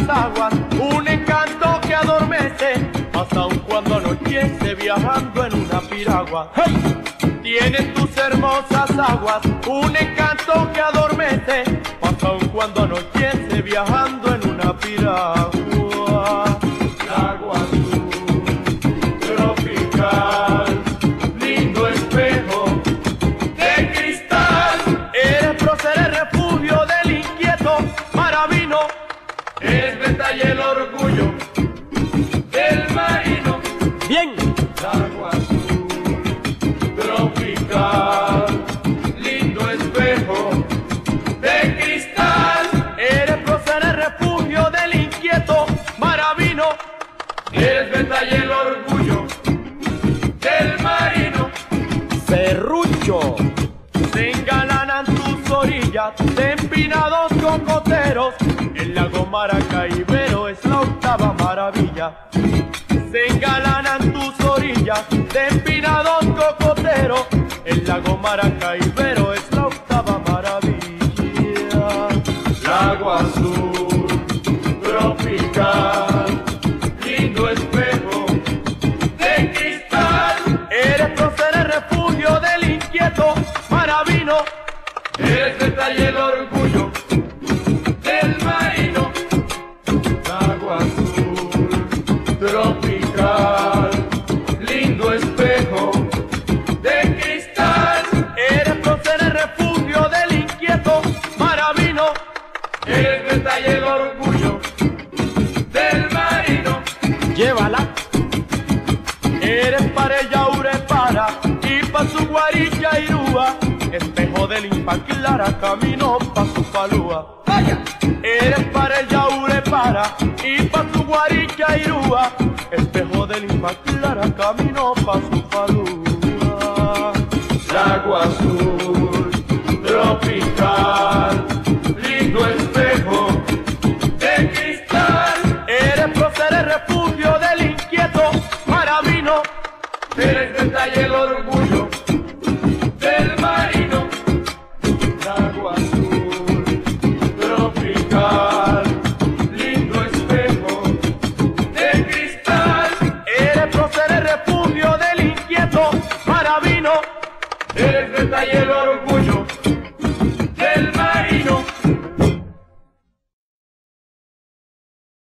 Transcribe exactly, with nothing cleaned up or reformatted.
aguas, un encanto que adormece, hasta aun cuando anochece viajando en una piragua. ¡Hey! Tienes tus hermosas aguas, un encanto que adormece, hasta aun cuando anochece viajando en una piragua. Agua azul, tropical, lindo espejo de cristal. Eres prócer, el refugio del inquieto maravino. Eres venta y el orgullo del marino. Bien. Agua azul, tropical, lindo espejo de cristal. Eres prócer, el refugio del inquieto maravino. Eres venta y el orgullo del marino. Serrucho. Se engalanan tus orillas de empinados cocoteros. El lago Maracaibero es la octava maravilla. Se engalanan tus orillas de empinados cocoteros. El lago Maracaibero es la octava maravilla. Lago azul, tropical, lindo espejo de cristal. Eres prócer, el refugio del inquieto maravino. Eres el detalle y el orgullo del marino. Agua azul, tropical, lindo espejo de cristal. Eres prócer, el refugio del inquieto maravino. Eres el detalle y el orgullo del marino. Llévala. Eres para ella urepara y pa' su guarilla irúa, espejo del Impaclara, camino pa' su falúa. ¡Vaya! Eres para ella urepara y pa' su guarilla irúa, espejo del Impaclara, camino pa' su falúa. Lago azul, tropical, lindo espejo de cristal. Eres prócer, el refugio del inquieto maravino. Eres el detalle y el orgullo